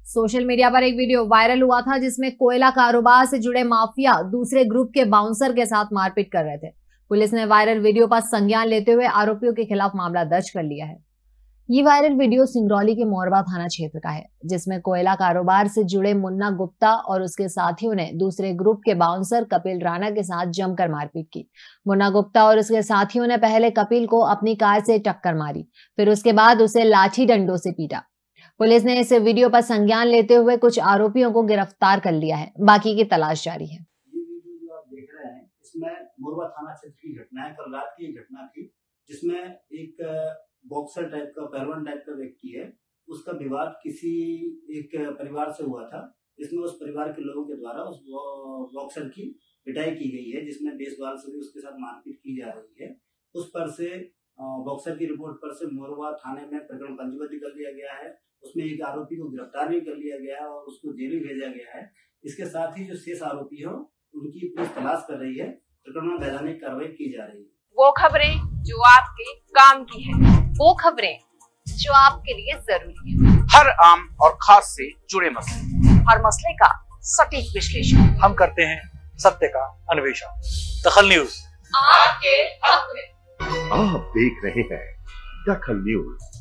Social media पर एक video viral हुआ था जिसमें कोयला कारोबार से जुड़े माफिया दूसरे ग्रुप के बाउंसर के साथ मारपीट कर रहे थे। पुलिस ने वायरल वीडियो पर संज्ञान लेते हुए आरोपियों के खिलाफ मामला दर्ज कर लिया है। ये वायरल वीडियो सिंगरौली के मोरबा थाना क्षेत्र का है, जिसमें कोयला कारोबार से जुड़े मुन्ना गुप्ता और उसके साथियों ने दूसरे ग्रुप के बाउंसर कपिल राणा के साथ जमकर मारपीट की। मुन्ना गुप्ता और उसके साथियों ने पहले कपिल को अपनी कार से टक्कर मारी, फिर उसके बाद उसे लाठी डंडों से पीटा। पुलिस ने इस वीडियो पर संज्ञान लेते हुए कुछ आरोपियों को गिरफ्तार कर लिया है। बाकी की तलाश जारी है। ये वीडियो जो आप देख रहे हैं, इसमें मोरबा थाना क्षेत्र की घटना है। कल रात की घटना थी, जिसमें एक बॉक्सर टाइप का, पहलवान टाइप का व्यक्ति है, उसका विवाद किसी एक परिवार से हुआ था, जिसमें उस परिवार के लोगों के द्वारा उस बॉक्सर की पिटाई की गई है, जिसमें बेसबॉल से भी उसके साथ मारपीट की जा रही है। उस पर से बॉक्सर की रिपोर्ट पर से मोरबा थाने में प्रकरण पंजीबद्ध कर दिया गया है। उसमें एक आरोपी को गिरफ्तार भी कर लिया गया है और उसको जेल भी भेजा गया है। इसके साथ ही जो शेष आरोपी हो, उनकी पुलिस तलाश कर रही है। प्रकरण में वैधानिक कार्रवाई की जा रही है। वो खबरें जो आपके काम की है, वो खबरें जो आपके लिए जरूरी है, हर आम और खास से जुड़े मसले, हर मसले का सटीक विश्लेषण हम करते हैं, सत्य का अन्वेषण। दखल न्यूज आपके हक में। आप देख रहे हैं दखल न्यूज।